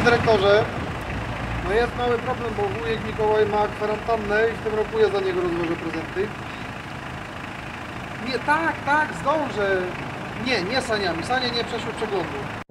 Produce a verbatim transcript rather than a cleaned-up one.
dyrektorze. No jest mały problem, bo wujek Mikołaj ma kwarantannę i w tym roku ja za niego rozłożę prezenty. Nie, tak, tak, zdążę. Nie, nie saniami. Sanie nie przeszły przeglądu.